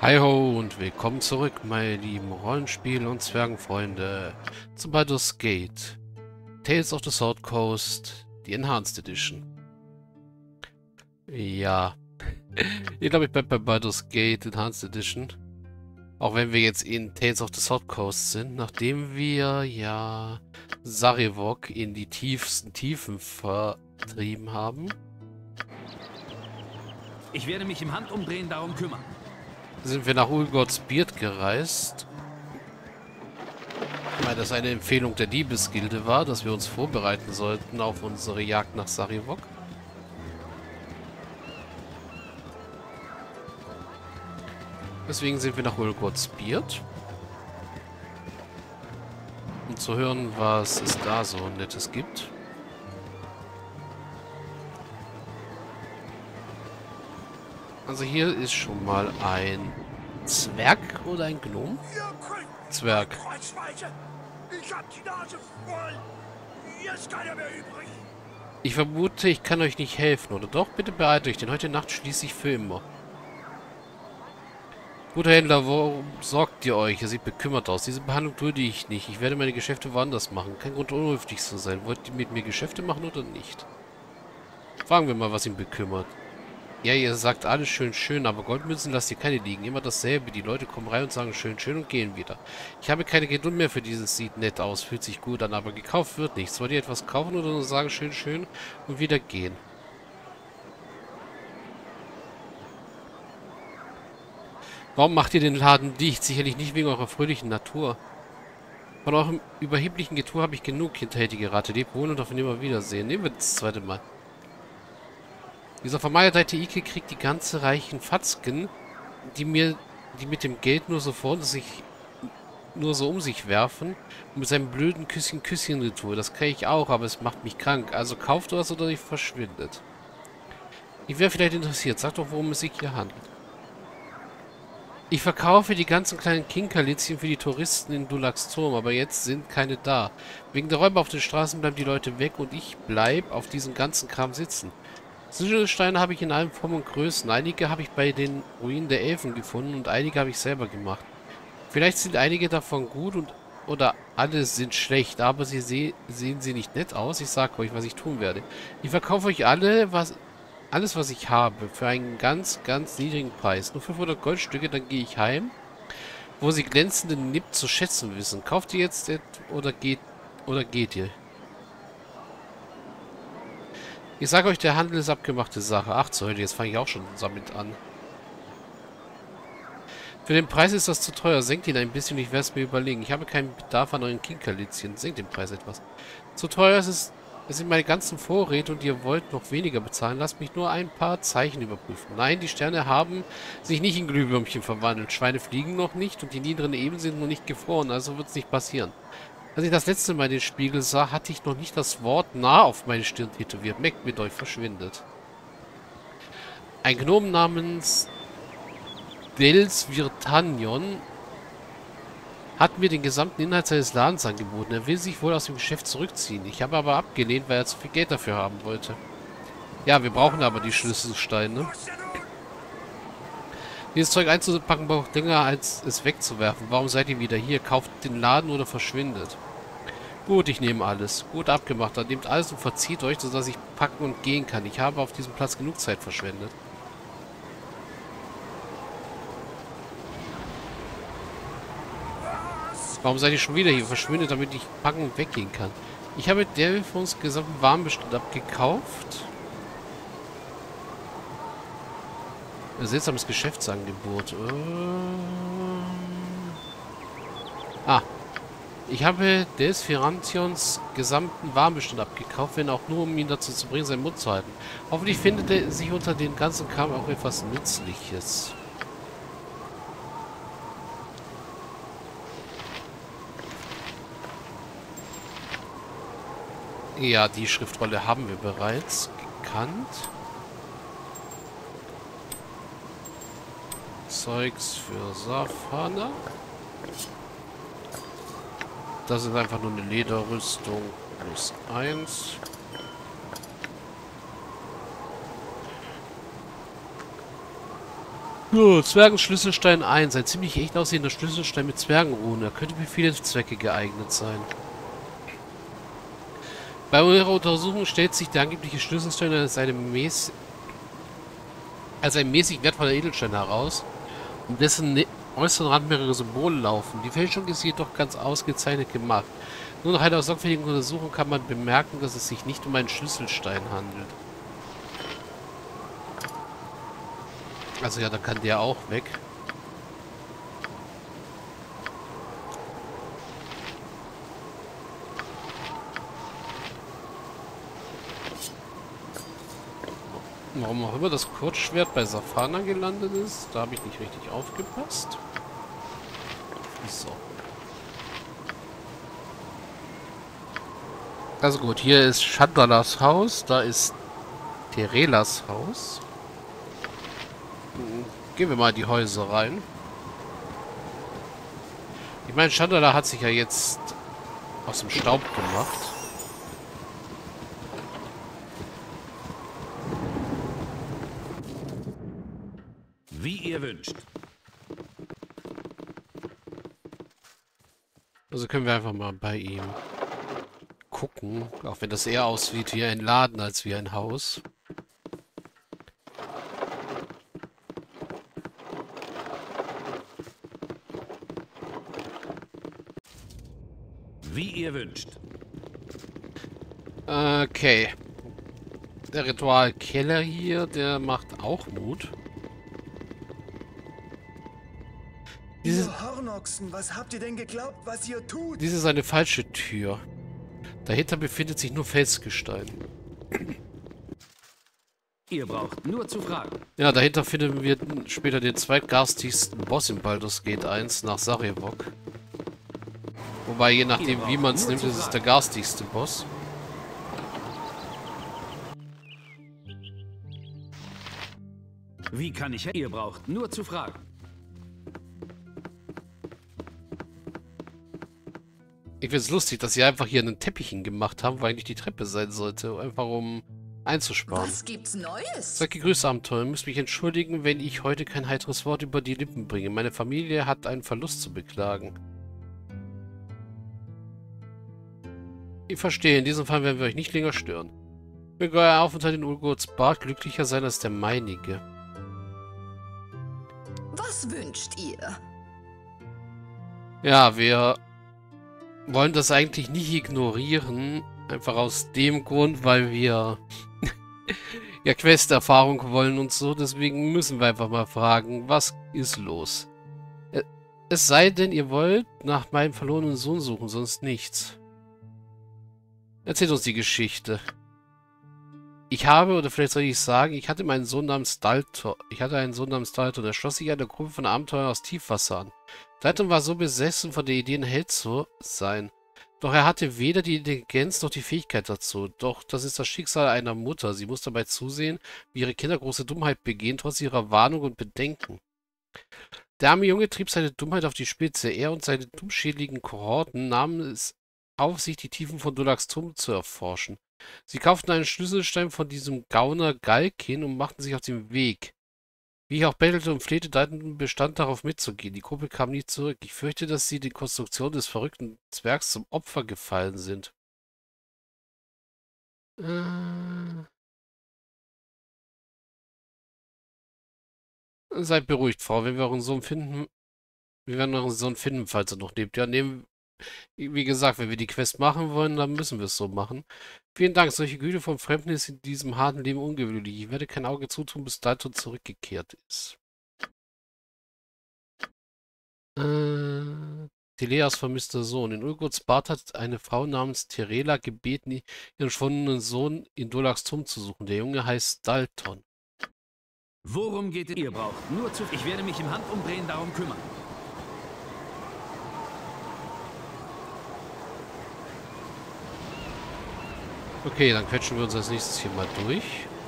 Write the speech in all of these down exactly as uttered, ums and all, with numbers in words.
Hi ho und willkommen zurück, meine lieben Rollenspiel- und Zwergenfreunde, zu Baldur's Gate. Tales of the Sword Coast, die Enhanced Edition. Ja, ich glaube, ich bleibe bei Baldur's Gate Enhanced Edition. Auch wenn wir jetzt in Tales of the Sword Coast sind, nachdem wir ja Sarevok in die tiefsten Tiefen vertrieben haben. Ich werde mich im Handumdrehen darum kümmern. Sind wir nach Ulgoths Beard gereist. Weil das eine Empfehlung der Diebesgilde war, dass wir uns vorbereiten sollten auf unsere Jagd nach Sarevok. Deswegen sind wir nach Ulgoths Beard. Um zu hören, was es da so Nettes gibt. Also hier ist schon mal ein Zwerg oder ein Gnom? Zwerg. Ich hab die Nase voll. Hier ist keiner mehr übrig. Ich vermute, ich kann euch nicht helfen, oder doch? Bitte beeilt euch, denn heute Nacht schließe ich für immer. Guter Händler, warum sorgt ihr euch? Ihr seht bekümmert aus. Diese Behandlung dulde ich nicht. Ich werde meine Geschäfte woanders machen. Kein Grund, unhöflich zu sein. Wollt ihr mit mir Geschäfte machen oder nicht? Fragen wir mal, was ihn bekümmert. Ja, ihr sagt alles schön, schön, aber Goldmünzen lasst ihr keine liegen. Immer dasselbe. Die Leute kommen rein und sagen schön, schön und gehen wieder. Ich habe keine Geduld mehr für dieses. Sieht nett aus, fühlt sich gut an, aber gekauft wird nichts. Wollt ihr etwas kaufen oder nur sagen schön, schön und wieder gehen? Warum macht ihr den Laden dicht? Sicherlich nicht wegen eurer fröhlichen Natur. Von eurem überheblichen Getue habe ich genug, hinterhältige Ratte. Lebt wohl und auf Nimmerwiedersehen. Nehmen wir das zweite Mal. Dieser vermaledeite Ike kriegt die ganze reichen Fatzken, die mir, die mit dem Geld nur so vor sich, nur so um sich werfen und mit seinem blöden Küsschen-Küsschen-Ritual. Das kann ich auch, aber es macht mich krank. Also kauft was oder ihr verschwindet. Ich wäre vielleicht interessiert. Sagt doch, worum es sich hier handelt. Ich verkaufe die ganzen kleinen Kinkerlitzchen für die Touristen in Dulax Turm, aber jetzt sind keine da. Wegen der Räuber auf den Straßen bleiben die Leute weg und ich bleib auf diesem ganzen Kram sitzen. Sichersteine habe ich in allen Formen und Größen. Einige habe ich bei den Ruinen der Elfen gefunden und einige habe ich selber gemacht. Vielleicht sind einige davon gut und oder alle sind schlecht, aber sie se sehen sie nicht nett aus. Ich sage euch, was ich tun werde. Ich verkaufe euch alle, was alles, was ich habe, für einen ganz, ganz niedrigen Preis. Nur fünfhundert Goldstücke, dann gehe ich heim, wo sie glänzenden Nipp zu schätzen wissen. Kauft ihr jetzt oder geht oder geht ihr? Ich sage euch, der Handel ist abgemachte Sache. Ach so, jetzt fange ich auch schon damit an. Für den Preis ist das zu teuer. Senkt ihn ein bisschen, ich werde es mir überlegen. Ich habe keinen Bedarf an euren Kinkerlitzchen. Senkt den Preis etwas. Zu teuer ist es. Es sind meine ganzen Vorräte und ihr wollt noch weniger bezahlen. Lasst mich nur ein paar Zeichen überprüfen. Nein, die Sterne haben sich nicht in Glühwürmchen verwandelt. Schweine fliegen noch nicht und die niederen Ebenen sind noch nicht gefroren. Also wird es nicht passieren. Als ich das letzte Mal den Spiegel sah, hatte ich noch nicht das Wort nah auf meine Stirn tätowiert. Meckt mit euch, verschwindet. Ein Gnom namens Dels Virtanion hat mir den gesamten Inhalt seines Ladens angeboten. Er will sich wohl aus dem Geschäft zurückziehen. Ich habe aber abgelehnt, weil er zu viel Geld dafür haben wollte. Ja, wir brauchen aber die Schlüsselsteine. Dieses Zeug einzupacken braucht länger, als es wegzuwerfen. Warum seid ihr wieder hier? Kauft den Laden oder verschwindet. Gut, ich nehme alles. Gut abgemacht. Dann nehmt alles und verzieht euch, sodass ich packen und gehen kann. Ich habe auf diesem Platz genug Zeit verschwendet. Warum seid ihr schon wieder hier? Verschwindet, damit ich packen und weggehen kann. Ich habe der für uns gesamten Warenbestand abgekauft. Ein seltsames Geschäftsangebot. Ähm ah. Ich habe des Firantions gesamten Warenbestand abgekauft, wenn auch nur, um ihn dazu zu bringen, seinen Mund zu halten. Hoffentlich findet er sich unter den ganzen Kram auch etwas Nützliches. Ja, die Schriftrolle haben wir bereits gekannt. Zeugs für Safana. Das ist einfach nur eine Lederrüstung plus eins. So, Zwergenschlüsselstein eins. Ein ziemlich echt aussehender Schlüsselstein mit Zwergenruhen. Er könnte für viele Zwecke geeignet sein. Bei unserer Untersuchung stellt sich der angebliche Schlüsselstein als, eine mäß als ein mäßig wertvoller Edelstein heraus, um dessen ne äußeren Rand mehrere Symbole laufen. Die Fälschung ist jedoch ganz ausgezeichnet gemacht. Nur nach einer sorgfältigen Untersuchung kann man bemerken, dass es sich nicht um einen Schlüsselstein handelt. Also ja, da kann der auch weg. Warum auch immer das Kurzschwert bei Safana gelandet ist, da habe ich nicht richtig aufgepasst. So. Also gut, hier ist Chandalas Haus, da ist Terelas Haus. Gehen wir mal in die Häuser rein. Ich meine, Chandala hat sich ja jetzt aus dem Staub gemacht. Wie ihr wünscht. Also können wir einfach mal bei ihm gucken. Auch wenn das eher aussieht wie ein Laden als wie ein Haus. Wie ihr wünscht. Okay. Der Ritualkeller hier, der macht auch Mut. Dieses, Ihr Hornochsen, was habt ihr denn geglaubt, was ihr tut? dies ist eine falsche Tür. Dahinter befindet sich nur Felsgestein. Ihr braucht nur zu fragen. Ja, dahinter finden wir später den zweitgarstigsten Boss in Baldur's Gate eins nach Sarevok. Wobei, je nachdem wie man es nimmt, ist es der garstigste Boss. Wie kann ich... Ihr braucht nur zu fragen. Ich finde es lustig, dass sie einfach hier einen Teppich hingemacht haben, weil eigentlich die Treppe sein sollte. Einfach um einzusparen. Was gibt's Neues? Sag gegrüßt, Abenteuer. Ihr müsst mich entschuldigen, wenn ich heute kein heiteres Wort über die Lippen bringe. Meine Familie hat einen Verlust zu beklagen. Ich verstehe, in diesem Fall werden wir euch nicht länger stören. Möge euer Aufenthalt in Ulgurts Bad glücklicher sein als der meinige. Was wünscht ihr? Ja, wir wollen das eigentlich nicht ignorieren. Einfach aus dem Grund, weil wir ja Quest-Erfahrung wollen und so. Deswegen müssen wir einfach mal fragen, was ist los? Es sei denn, ihr wollt nach meinem verlorenen Sohn suchen, sonst nichts. Erzählt uns die Geschichte. Ich habe, oder vielleicht soll ich sagen, ich hatte meinen Sohn namens Dalton. Ich hatte einen Sohn namens Dalton. Er schloss sich einer Gruppe von Abenteuern aus Tiefwasser an. Dalton war so besessen von der Idee, ein Held zu sein. Doch er hatte weder die Intelligenz noch die Fähigkeit dazu. Doch das ist das Schicksal einer Mutter. Sie muss dabei zusehen, wie ihre Kinder große Dummheit begehen, trotz ihrer Warnung und Bedenken. Der arme Junge trieb seine Dummheit auf die Spitze. Er und seine dummschädligen Kohorten nahmen es auf sich, die Tiefen von Dulax Turm zu erforschen. Sie kauften einen Schlüsselstein von diesem Gauner Galkin und machten sich auf den Weg. Wie ich auch bettelte und flehte, Dalton bestand darauf mitzugehen. Die Gruppe kam nie zurück. Ich fürchte, dass sie die Konstruktion des verrückten Zwergs zum Opfer gefallen sind. Äh... Seid beruhigt, Frau. Wenn wir euren Sohn finden, wir werden euren Sohn finden, falls er noch lebt. Ja, nehmen, wie gesagt, wenn wir die Quest machen wollen, dann müssen wir es so machen. Vielen Dank. Solche Güte vom Fremden ist in diesem harten Leben ungewöhnlich. Ich werde kein Auge zutun, bis Dalton zurückgekehrt ist. Äh, Teleas vermisster Sohn. In Ulgurts Bad hat eine Frau namens Terela gebeten, ihren verschwundenen Sohn in Dulax Turm zu suchen. Der Junge heißt Dalton. Worum geht es? Ihr braucht nur zu... Ich werde mich im Handumdrehen darum kümmern. Okay, dann quetschen wir uns als nächstes hier mal durch.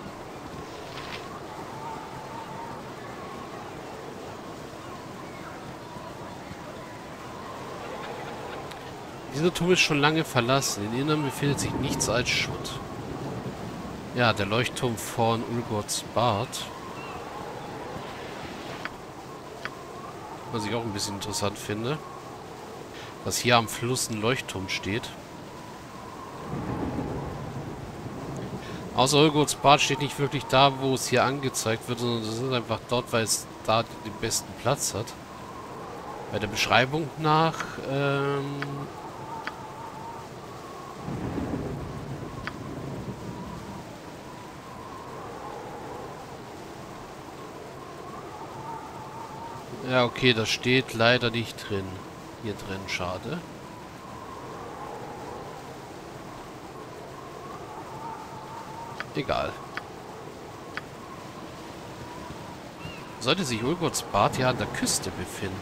Dieser Turm ist schon lange verlassen. Im Innern befindet sich nichts als Schutt. Ja, der Leuchtturm von Ulgurts Bad. Was ich auch ein bisschen interessant finde. Dass hier am Fluss ein Leuchtturm steht. Außer Urgots Bad steht nicht wirklich da, wo es hier angezeigt wird, sondern es ist einfach dort, weil es da den besten Platz hat. Bei der Beschreibung nach, ähm... ja, okay, das steht leider nicht drin. Hier drin, schade. Egal. Sollte sich Urgots Bad ja an der Küste befinden.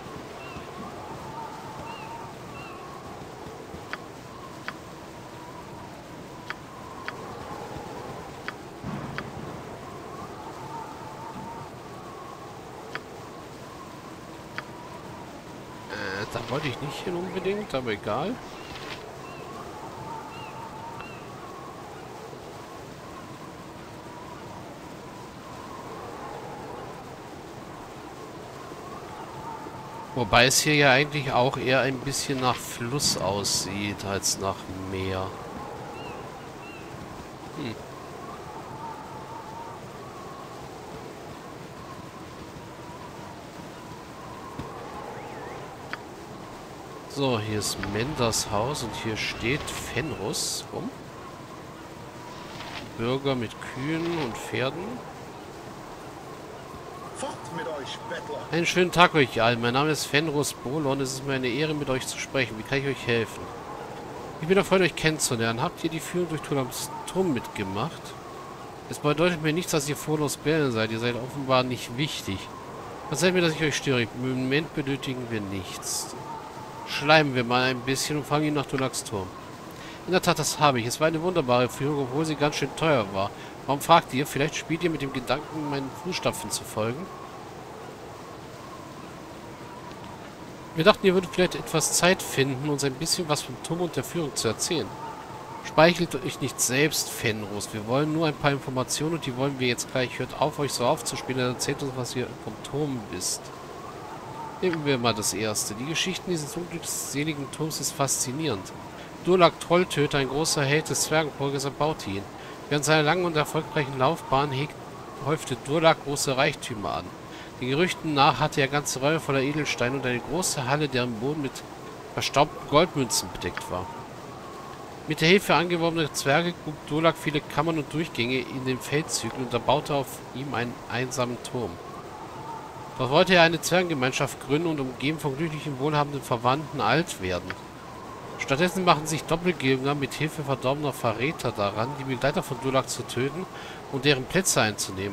Äh, da wollte ich nicht hin unbedingt, aber egal. Wobei es hier ja eigentlich auch eher ein bisschen nach Fluss aussieht, als nach Meer. Hm. So, hier ist Menders Haus und hier steht Fenris rum. Bürger mit Kühen und Pferden. Fort mit euch, Bettler! Einen schönen Tag euch allen. Mein Name ist Fenris Bolon. Es ist mir eine Ehre, mit euch zu sprechen. Wie kann ich euch helfen? Ich bin erfreut, euch kennenzulernen. Habt ihr die Führung durch Tulams Turm mitgemacht? Es bedeutet mir nichts, dass ihr Folos Bällen seid. Ihr seid offenbar nicht wichtig. Verzeiht mir, dass ich euch störe. Im Moment benötigen wir nichts. Schleimen wir mal ein bisschen und fangen ihn nach Dulax Turm. In der Tat, das habe ich. Es war eine wunderbare Führung, obwohl sie ganz schön teuer war. Warum fragt ihr? Vielleicht spielt ihr mit dem Gedanken, meinen Fußstapfen zu folgen? Wir dachten, ihr würdet vielleicht etwas Zeit finden, uns ein bisschen was vom Turm und der Führung zu erzählen. Speichelt euch nicht selbst, Fenris. Wir wollen nur ein paar Informationen und die wollen wir jetzt gleich. Hört auf, euch so aufzuspielen und erzählt uns, was ihr vom Turm wisst. Nehmen wir mal das erste. Die Geschichten dieses unglückseligen Turms ist faszinierend. Durlak Trolltöter, ein großer Held des Zwergenvolkes, erbaute ihn. Während seiner langen und erfolgreichen Laufbahn hegt, häufte Durlak große Reichtümer an. Den Gerüchten nach hatte er ganze Räume voller Edelsteine und eine große Halle, deren Boden mit verstaubten Goldmünzen bedeckt war. Mit der Hilfe angeworbener Zwerge grub Durlak viele Kammern und Durchgänge in den Feldzügen und erbaute auf ihm einen einsamen Turm. Doch wollte er eine Zwergengemeinschaft gründen und umgeben von glücklichen, wohlhabenden Verwandten alt werden. Stattdessen machen sich Doppelgänger mit Hilfe verdorbener Verräter daran, die Begleiter von Durlak zu töten und deren Plätze einzunehmen.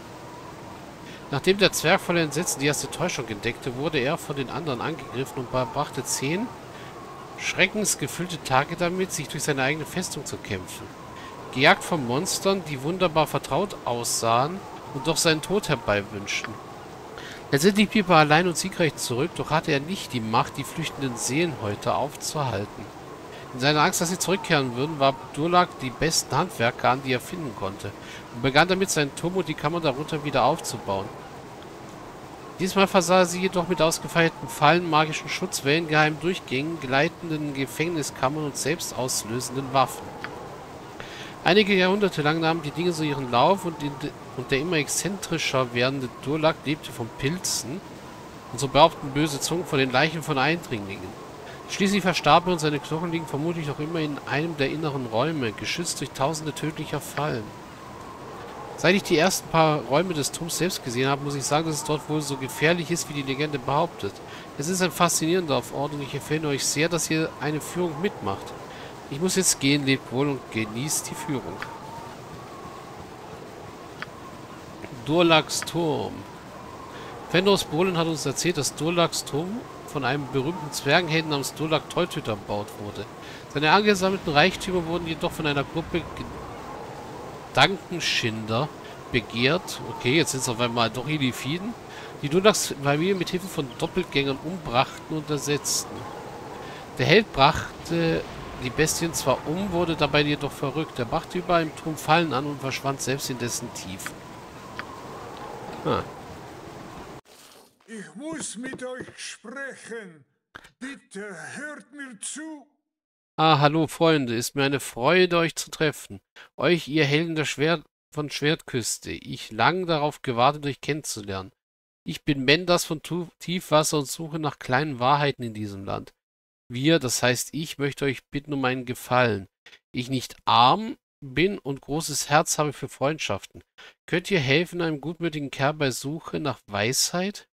Nachdem der Zwerg voller Entsetzen die erste Täuschung entdeckte, wurde er von den anderen angegriffen und verbrachte zehn schreckensgefüllte Tage damit, sich durch seine eigene Festung zu kämpfen. Gejagt von Monstern, die wunderbar vertraut aussahen und doch seinen Tod herbeiwünschten. Letztendlich blieb er allein und siegreich zurück, doch hatte er nicht die Macht, die flüchtenden Seelenhäuter aufzuhalten. In seiner Angst, dass sie zurückkehren würden, warb Durlak die besten Handwerker an, die er finden konnte, und begann damit, seinen Turm und die Kammer darunter wieder aufzubauen. Diesmal versah er sie jedoch mit ausgefeilten Fallen, magischen Schutzwellen, geheimen Durchgängen, gleitenden Gefängniskammern und selbst auslösenden Waffen. Einige Jahrhunderte lang nahmen die Dinge so ihren Lauf und, in de und der immer exzentrischer werdende Durlak lebte von Pilzen und so behaupten böse Zungen von den Leichen von Eindringlingen. Schließlich verstarb er und seine Knochen liegen vermutlich noch immer in einem der inneren Räume, geschützt durch tausende tödlicher Fallen. Seit ich die ersten paar Räume des Turms selbst gesehen habe, muss ich sagen, dass es dort wohl so gefährlich ist, wie die Legende behauptet. Es ist ein faszinierender Ort und ich empfehle euch sehr, dass ihr eine Führung mitmacht. Ich muss jetzt gehen, lebt wohl und genießt die Führung. Durlaks Turm. Fenris Bolon hat uns erzählt, dass Durlaks Turm von einem berühmten Zwergenhelden namens Durlak Trolltöter erbaut wurde. Seine angesammelten Reichtümer wurden jedoch von einer Gruppe Gedankenschinder begehrt. Okay, jetzt sind es auf einmal doch Illithiden, die Durlaks Familie mit Hilfe von Doppelgängern umbrachten und ersetzten. Der Held brachte die Bestien zwar um, wurde dabei jedoch verrückt. Er brachte überall im Turm Fallen an und verschwand selbst in dessen Tiefen. Ah. Ich Ich muss mit euch sprechen. Bitte hört mir zu. Ah, hallo Freunde, ist mir eine Freude, euch zu treffen. Euch, ihr Helden der Schwert von Schwertküste. Ich lang darauf gewartet, euch kennenzulernen. Ich bin Mendas von Tu Tiefwasser und suche nach kleinen Wahrheiten in diesem Land. Wir, das heißt ich, möchte euch bitten um einen Gefallen. Ich nicht arm bin und großes Herz habe für Freundschaften. Könnt ihr helfen einem gutmütigen Kerl bei Suche nach Weisheit?